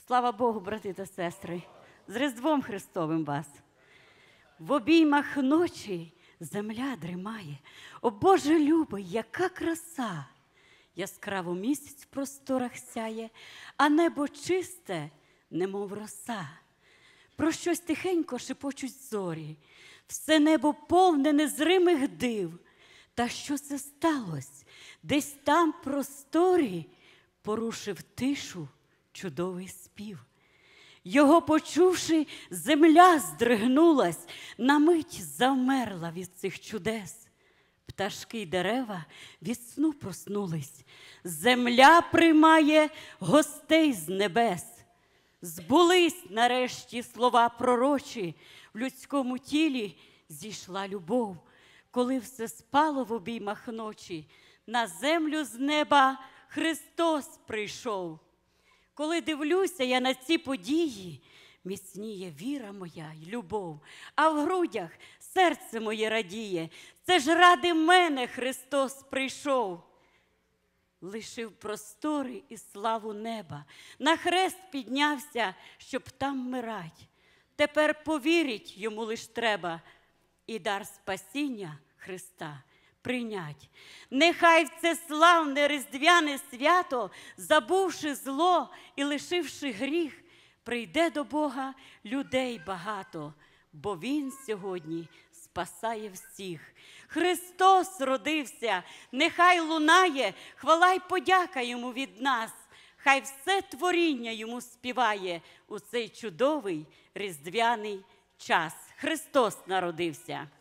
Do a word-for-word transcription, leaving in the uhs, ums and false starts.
Слава Богу, брати та сестри, з Різдвом Христовим вас. В обіймах ночі земля дримає. О, Боже любий, яка краса! Яскраво місяць в просторах сяє, а небо чисте, немов роса. Про щось тихенько шепочуть зорі, все небо повне незримих див. Та що це сталося? Десь там просторі порушив тишу чудовий спів. Його почувши, земля здригнулась, на мить завмерла від цих чудес. Пташки й дерева від сну проснулись, земля приймає гостей з небес. Збулись нарешті слова пророчі, в людському тілі зійшла любов. Коли все спало в обіймах ночі, на землю з неба Христос прийшов. Коли дивлюся я на ці події, міцніє віра моя й любов, а в грудях серце моє радіє. Це ж ради мене Христос прийшов. Лишив простори і славу неба, на хрест піднявся, щоб там мирать. Тепер повірить йому лиш треба і дар спасіння Христа прийнять. Нехай в це славне різдвяне свято, забувши зло і лишивши гріх, прийде до Бога людей багато, бо Він сьогодні спасає всіх. Христос родився, нехай лунає, хвала й подяка Йому від нас. Хай все творіння Йому співає у цей чудовий різдвяний час. Христос народився.